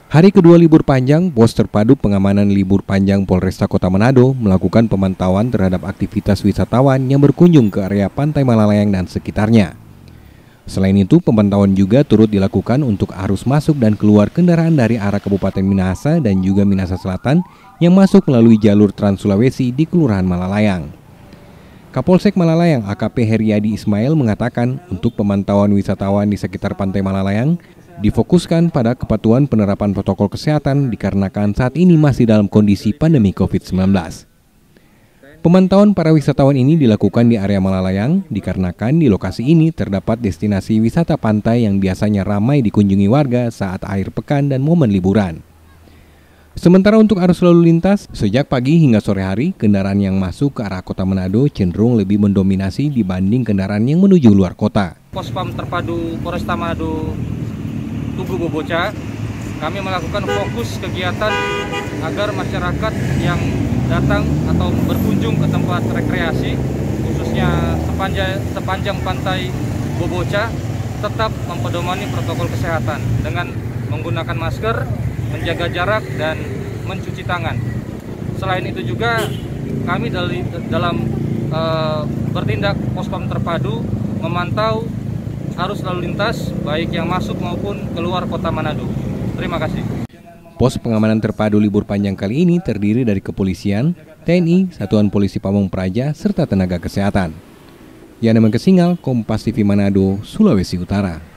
Hari kedua libur panjang, Pos Terpadu Pengamanan Libur Panjang Polresta Kota Manado melakukan pemantauan terhadap aktivitas wisatawan yang berkunjung ke area Pantai Malalayang dan sekitarnya. Selain itu, pemantauan juga turut dilakukan untuk arus masuk dan keluar kendaraan dari arah Kabupaten Minahasa dan juga Minahasa Selatan yang masuk melalui jalur Trans Sulawesi di Kelurahan Malalayang. Kapolsek Malalayang AKP Heriadi Ismail mengatakan untuk pemantauan wisatawan di sekitar Pantai Malalayang difokuskan pada kepatuhan penerapan protokol kesehatan dikarenakan saat ini masih dalam kondisi pandemi COVID-19. Pemantauan para wisatawan ini dilakukan di area Malalayang dikarenakan di lokasi ini terdapat destinasi wisata pantai yang biasanya ramai dikunjungi warga saat akhir pekan dan momen liburan. Sementara untuk arus lalu lintas, sejak pagi hingga sore hari, kendaraan yang masuk ke arah kota Manado cenderung lebih mendominasi dibanding kendaraan yang menuju luar kota. Pospam Terpadu Polresta Manado Tugu Boboca, kami melakukan fokus kegiatan agar masyarakat yang datang atau berkunjung ke tempat rekreasi, khususnya sepanjang pantai Boboca, tetap mempedomani protokol kesehatan dengan menggunakan masker, menjaga jarak, dan mencuci tangan. Selain itu juga kami dalam bertindak Pospam Terpadu memantau arus lalu lintas baik yang masuk maupun keluar kota Manado. Terima kasih. Pos pengamanan terpadu libur panjang kali ini terdiri dari kepolisian, TNI, Satuan Polisi Pamong Praja, serta tenaga kesehatan. Yana Mengkesingal, Kompas TV Manado, Sulawesi Utara.